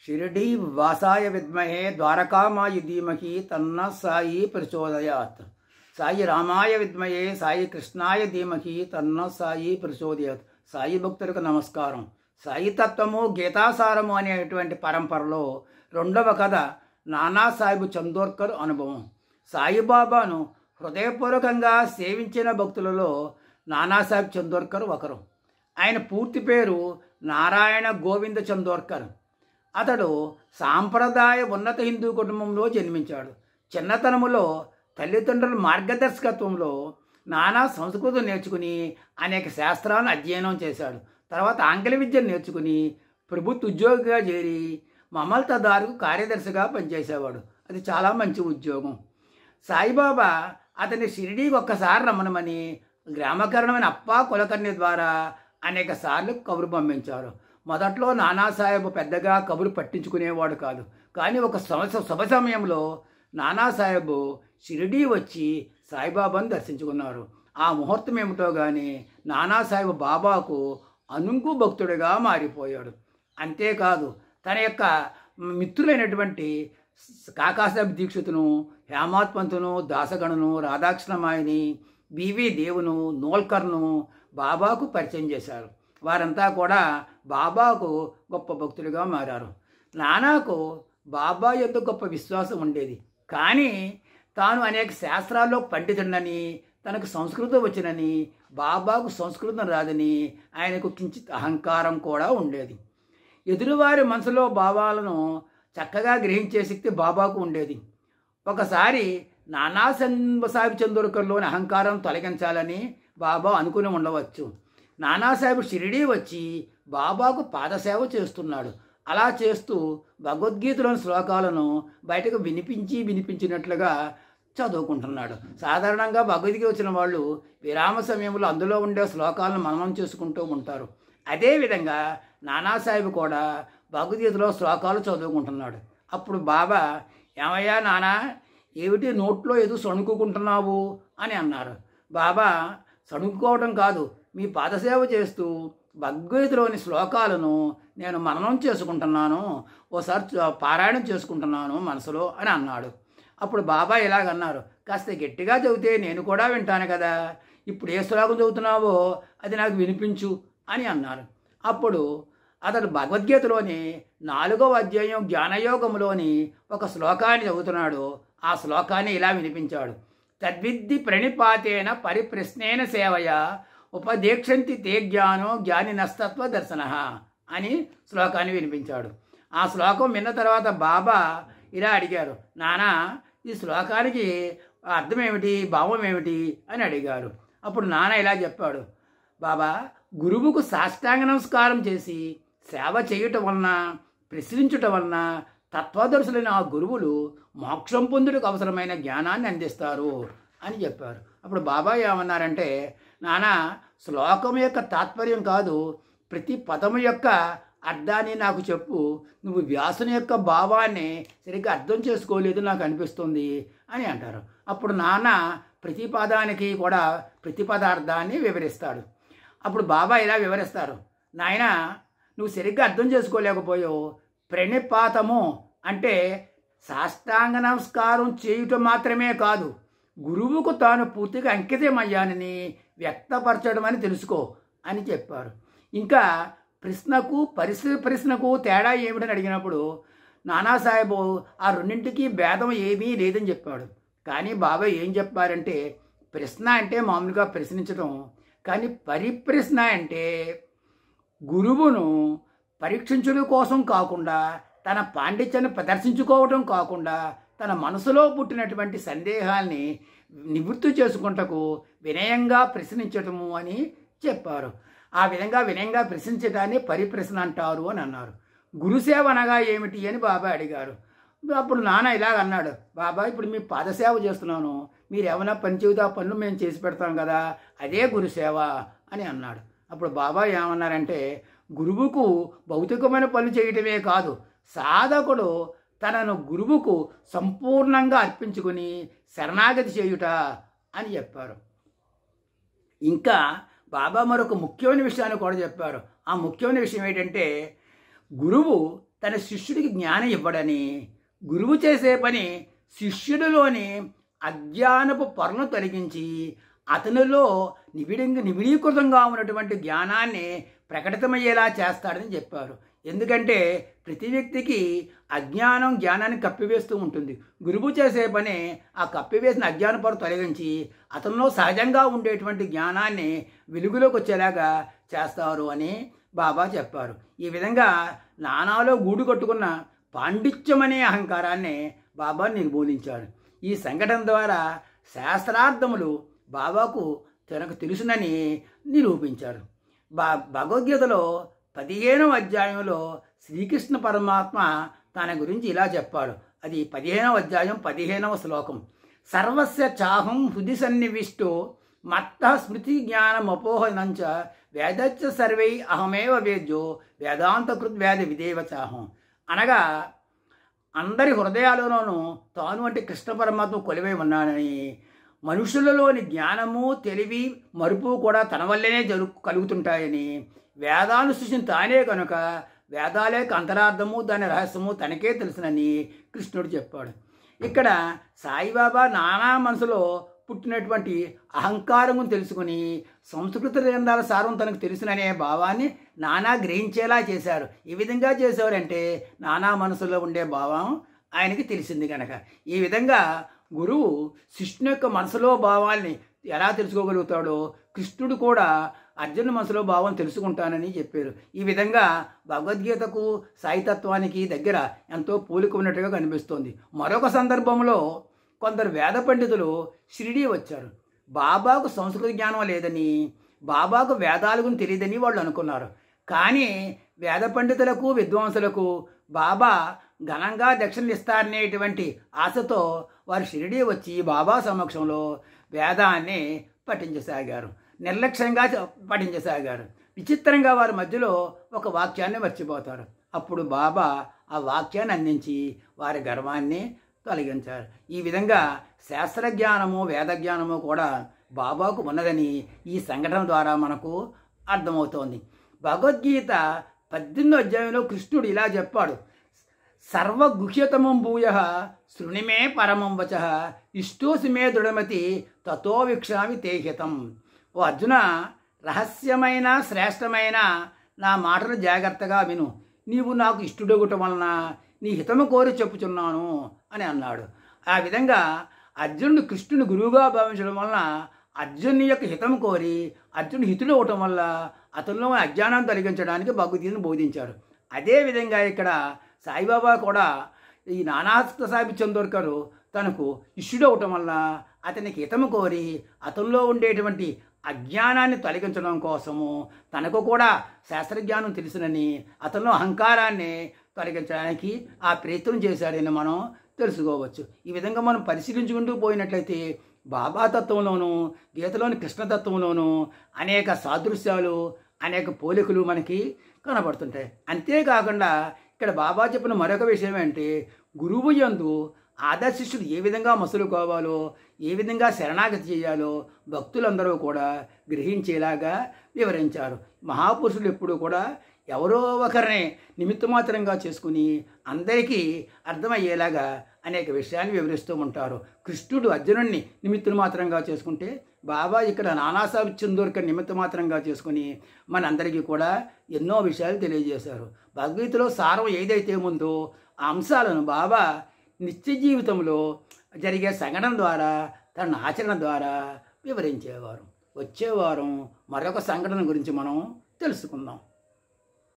షిరిడీ వాసాయ విద్మహే ద్వారకామాయ ధీమహి తన్న సాయి ప్రచోదయాత్. సాయి రామాయ విద్మహే సాయి కృష్ణాయ ధీమహి తన్న సాయి ప్రచోదయాత్. సాయి భక్తులకు నమస్కారం. సాయి తత్వము గీతాసారము అనేటువంటి పరంపరలో రెండవ కథ నానాసాహెబ్ చందోర్కర్ అనుభవం. సాయిబాబాను హృదయపూర్వకంగా సేవించిన భక్తులలో నానాసాహెబ్ చందోర్కర్ ఒకరు. ఆయన పూర్తి పేరు నారాయణ గోవింద చందోర్కర్. అతడు సాంప్రదాయ ఉన్నత హిందూ కుటుంబంలో జన్మించాడు. చిన్నతనములో తల్లిదండ్రుల మార్గదర్శకత్వంలో నానా సంస్కృతం నేర్చుకుని అనేక శాస్త్రాలను అధ్యయనం చేశాడు. తర్వాత ఆంగ్ల విద్యను నేర్చుకుని ప్రభుత్వ ఉద్యోగిగా చేరి మమల్తదారుకు కార్యదర్శిగా పనిచేసేవాడు. అది చాలా మంచి ఉద్యోగం. సాయిబాబా అతని షిరిడీకి ఒక్కసారి రమ్మనమని గ్రామకరణమైన అప్పా కులకర్ణి ద్వారా అనేక సార్లు కబురు పంపించారు. మొదట్లో నానాసాహెబ్ పెద్దగా కబురు పట్టించుకునేవాడు కాదు. కానీ ఒక శుభ సమయంలో నానాసాహెబ్ షిరిడీ వచ్చి సాయిబాబాను దర్శించుకున్నారు. ఆ ముహూర్తం ఏమిటో కానీ నానాసాహెబ్ బాబాకు అనుంగు భక్తుడిగా మారిపోయాడు. అంతేకాదు తన యొక్క మిత్రులైనటువంటి కాకాసాహెబ్ దీక్షితును, హేమాత్ పంతును, దాసగణను, రాధాకృష్ణమాయిని, బివి దేవును, నోల్కర్ను బాబాకు పరిచయం చేశారు. వారంతా కూడా బాబాకు గొప్ప భక్తులుగా మారారు. నానాకు బాబా యొక్క గొప్ప విశ్వాసం ఉండేది. కానీ తాను అనేక శాస్త్రాల్లో పండితుడని, తనకు సంస్కృతం వచ్చినని, బాబాకు సంస్కృతం రాదని ఆయనకు కించిత్ అహంకారం కూడా ఉండేది. ఎదురువారి మనసులో భావాలను చక్కగా గ్రహించే శక్తి బాబాకు ఉండేది. ఒకసారి నానాసాహెబ్ చందోర్కర్లోని అహంకారం తొలగించాలని బాబా అనుకుని ఉండవచ్చు. నానాసాహెబ్ షిరిడీ వచ్చి బాబాకు పాదసేవ చేస్తున్నాడు. అలా చేస్తూ భగవద్గీతలోని శ్లోకాలను బయటకు వినిపించినట్లుగా చదువుకుంటున్నాడు. సాధారణంగా భగవద్గీత వచ్చిన వాళ్ళు విరామ సమయంలో అందులో ఉండే శ్లోకాలను మననం చేసుకుంటూ ఉంటారు. అదేవిధంగా నానాసాహెబ్ కూడా భగవద్గీతలో శ్లోకాలు చదువుకుంటున్నాడు. అప్పుడు బాబా, ఏమయ్యా నానా, ఏమిటి నోట్లో ఏదో సణుకుంటున్నావు అని అన్నారు. బాబా, సణుకోవడం కాదు, మీ పాదసేవ చేస్తూ భగవద్గీతలోని శ్లోకాలను నేను మననం చేసుకుంటున్నాను, ఓసారి పారాయణం చేసుకుంటున్నాను మనసులో అని అన్నాడు. అప్పుడు బాబా ఇలాగన్నారు, కాస్త గట్టిగా చదివితే నేను కూడా వింటాను కదా, ఇప్పుడు ఏ శ్లోకం చదువుతున్నావో అది నాకు వినిపించు అని అన్నారు. అప్పుడు అతడు భగవద్గీతలోని 4వ అధ్యాయం జ్ఞానయోగంలోని ఒక శ్లోకాన్ని చదువుతున్నాడు. ఆ శ్లోకాన్ని ఇలా వినిపించాడు. తద్విద్ధి ప్రణిపాతేన పరిప్రశ్నేన సేవయ ఉపదేక్షంతి తే జ్ఞానో జ్ఞానినస్తత్వ దర్శన అని శ్లోకాన్ని వినిపించాడు. ఆ శ్లోకం విన్న తర్వాత బాబా ఇలా అడిగారు, నానా, ఈ శ్లోకానికి అర్థం ఏమిటి, భావం ఏమిటి అని అడిగారు. అప్పుడు నాన్న ఇలా చెప్పాడు, బాబా, గురువుకు సాష్టాంగ నమస్కారం చేసి సేవ చేయటం వలన, ప్రశ్నించటం వలన తత్వదర్శులైన ఆ గురువులు మోక్షం పొందుటకు అవసరమైన జ్ఞానాన్ని అందిస్తారు అని చెప్పారు. అప్పుడు బాబా ఏమన్నారంటే, నానా, శ్లోకం యొక్క తాత్పర్యం కాదు, ప్రతి పదము యొక్క అర్థాన్ని నాకు చెప్పు, నువ్వు వ్యాసుని యొక్క భావాన్ని సరిగ్గా అర్థం చేసుకోలేదు నాకు అనిపిస్తుంది అని అంటారు. అప్పుడు నాన్న ప్రతి పదానికి కూడా ప్రతి పదార్థాన్ని వివరిస్తాడు. అప్పుడు బాబా ఇలా వివరిస్తారు, నాయన, నువ్వు సరిగ్గా అర్థం చేసుకోలేకపోయావు. ప్రణిపాతము అంటే సాష్టాంగ నమస్కారం చేయుట మాత్రమే కాదు, గురువుకు తాను పూర్తిగా అంకితమయ్యానని వ్యక్తపరచడం అని తెలుసుకో అని చెప్పారు. ఇంకా ప్రశ్నకు ప్రశ్నకు తేడా ఏమిటని అడిగినప్పుడు నానాసాహెబ్ ఆ రెండింటికి భేదం ఏమీ లేదని చెప్పాడు. కానీ బాబా ఏం చెప్పారంటే, ప్రశ్న అంటే మామూలుగా ప్రశ్నించడం, కానీ పరిప్రశ్న అంటే గురువును పరీక్షించడం కోసం కాకుండా, తన పాండిత్యాన్ని ప్రదర్శించుకోవడం కాకుండా, తన మనసులో పుట్టినటువంటి సందేహాల్ని నివృత్తి చేసుకుంటకు వినయంగా ప్రశ్నించటము అని చెప్పారు. ఆ విధంగా వినయంగా ప్రశ్నించడాన్ని పరిప్రశ్న అంటారు అని అన్నారు. గురుసేవ అనగా ఏమిటి అని బాబా అడిగారు. అప్పుడు నాన్న ఇలాగ అన్నాడు, బాబా, ఇప్పుడు మీ పాదసేవ చేస్తున్నాను, మీరు ఏమైనా పని చెబితే ఆ పనులు మేము చేసి పెడతాం కదా, అదే గురుసేవ అని అన్నాడు. అప్పుడు బాబా ఏమన్నారంటే, గురువుకు భౌతికమైన పనులు చేయటమే కాదు, సాధకుడు తనను గురువుకు సంపూర్ణంగా అర్పించుకుని శరణాగతి చేయుట అని చెప్పారు. ఇంకా బాబా మరొక ముఖ్యమైన విషయాన్ని కూడా చెప్పారు. ఆ ముఖ్యమైన విషయం ఏంటంటే, గురువు తన శిష్యుడికి జ్ఞానం ఇవ్వడని, గురువు చేసే పని శిష్యుడిలోని అజ్ఞానపు పొరను తొలగించి అతనిలో నిబిడీకృతంగా ఉన్నటువంటి జ్ఞానాన్ని ప్రకటితమయ్యేలా చేస్తాడని చెప్పారు. ఎందుకంటే ప్రతి వ్యక్తికి అజ్ఞానం జ్ఞానాన్ని కప్పివేస్తూ ఉంటుంది. గురువు చేసే పని ఆ కప్పివేసిన అజ్ఞాన పొర తొలగించి అతనిలో సహజంగా ఉండేటువంటి జ్ఞానాన్ని వెలుగులోకి వచ్చేలాగా చేస్తారు అని బాబా చెప్పారు. ఈ విధంగా నానాలో గూడు కట్టుకున్న పాండిత్యమనే అహంకారాన్ని బాబా నిర్మూలించాడు. ఈ సంఘటన ద్వారా శాస్త్రార్థములు బాబాకు తనకు తెలుసునని నిరూపించారు. భగవద్గీతలో 15వ అధ్యాయంలో శ్రీకృష్ణ పరమాత్మ తన గురించి ఇలా చెప్పాడు. అది 15వ అధ్యాయం 15వ శ్లోకం. సర్వస్య చాహం హృది సన్నివిష్టో మత్త స్మృతి జ్ఞానమపోహనంచ వేదచ్చ సర్వై అహమేవ వేద్యో వేదాంతకృత్ వేద విదేవ చాహం. అనగా అందరి హృదయాలలోనూ తాను అంటే కృష్ణ పరమాత్మ కొలువై ఉన్నానని, మనుషులలోని జ్ఞానము తెలివి మరుపు కూడా తన వల్లనే కలుగుతుంటాయని, వేదాలను సృష్టించిన తానే కనుక వేదాలే అంతరార్థము దాని రహస్యము తనకే తెలుసునని కృష్ణుడు చెప్పాడు. ఇక్కడ సాయిబాబా నానా మనసులో పుట్టినటువంటి అహంకారము తెలుసుకుని సంస్కృత గ్రంథాల సారం తనకు తెలుసుననే భావాన్ని నానా గ్రహించేలా చేశారు. ఈ విధంగా చేసేవారంటే నానా మనసులో ఉండే భావం ఆయనకి తెలిసింది కనుక. ఈ విధంగా గురువు శిష్ణు యొక్క మనసులో భావాల్ని ఎలా తెలుసుకోగలుగుతాడో కృష్ణుడు కూడా అర్జున మనసులో భావం తెలుసుకుంటానని చెప్పారు. ఈ విధంగా భగవద్గీతకు సాయితత్వానికి దగ్గర ఎంతో పోలిక ఉన్నట్టుగా కనిపిస్తోంది. మరొక సందర్భంలో కొందరు వేద పండితులు షిరిడీ వచ్చారు. బాబాకు సంస్కృత జ్ఞానం లేదని, బాబాకు వేదాల గురించి తెలియదని వాళ్ళు అనుకున్నారు. కానీ వేద పండితులకు విద్వాంసులకు బాబా ఘనంగా దక్షిణలు ఇస్తారనేటువంటి ఆశతో వారు షిరిడీ వచ్చి బాబా సమక్షంలో వేదాన్ని పఠించసాగారు. నిర్లక్ష్యంగా పఠించసాగారు. విచిత్రంగా వారి మధ్యలో ఒక వాక్యాన్ని మర్చిపోతారు. అప్పుడు బాబా ఆ వాక్యాన్ని అందించి వారి గర్వాన్ని తొలగించారు. ఈ విధంగా శాస్త్రజ్ఞానము వేదజ్ఞానము కూడా బాబాకు ఉన్నదని ఈ సంఘటన ద్వారా మనకు అర్థమవుతోంది. భగవద్గీత 18వ అధ్యాయంలో కృష్ణుడు ఇలా చెప్పాడు. సర్వగుహ్యతమం భూయ శృణిమే పరమం వచ ఇష్టోసి మే దృఢమతి తతో వీక్షామి తే హితం. ఓ అర్జున, రహస్యమైన శ్రేష్టమైన నా మాటలు జాగ్రత్తగా విను. నీవు నాకు ఇష్టడొగటం వలన నీ హితము కోరి చెప్పుచున్నాను అని అన్నాడు. ఆ విధంగా అర్జునుడు కృష్ణుని గురువుగా భావించడం వలన అర్జునుని యొక్క హితము కోరి అర్జునుడు హితుడు అవటం వల్ల అతనిలో అజ్ఞానాన్ని తొలగించడానికి భగవద్గీతను బోధించారు. అదేవిధంగా ఇక్కడ సాయిబాబా కూడా ఈ నానాస్త సాహిబ్ చందోర్కరు తనకు ఇష్యుడు అవటం వల్ల అతనికి హితము కోరి అతనిలో ఉండేటువంటి అజ్ఞానాన్ని తొలగించడం కోసము తనకు కూడా శాస్త్రజ్ఞానం తెలుసునని అతనిలో అహంకారాన్ని తొలగించడానికి ఆ ప్రయత్నం చేశాడని మనం తెలుసుకోవచ్చు. ఈ విధంగా మనం పరిశీలించుకుంటూ పోయినట్లయితే బాబా తత్వంలోనూ గీతలోని కృష్ణతత్వంలోనూ అనేక సాదృశ్యాలు అనేక పోలికలు మనకి కనబడుతుంటాయి. అంతేకాకుండా ఇక్కడ బాబా చెప్పిన మరొక విషయం ఏంటంటే గురువు యందు ఆదర్శిష్యుడు ఏ విధంగా మసులుకోవాలో ఏ విధంగా శరణాగతి చేయాలో భక్తులందరూ కూడా గ్రహించేలాగా వివరించారు. మహాపురుషులు ఎప్పుడూ కూడా ఎవరో ఒకరిని నిమిత్తమాత్రంగా చేసుకుని అందరికీ అర్థమయ్యేలాగా అనేక విషయాన్ని వివరిస్తూ ఉంటారు. కృష్ణుడు అర్జునుడిని నిమిత్తమాత్రంగా చేసుకుంటే బాబా ఇక్కడ నానాసాహెబ్ చందోర్కర్ నిమిత్తమాత్రంగా చేసుకుని మనందరికీ కూడా ఎన్నో విషయాలు తెలియజేశారు. భగవద్గీతలో సారం ఏదైతే ఉందో ఆ అంశాలను బాబా నిత్య జీవితంలో జరిగే సంఘటన ద్వారా తన ఆచరణ ద్వారా వివరించేవారు. వచ్చే వారం మరొక సంఘటన గురించి మనం తెలుసుకుందాం.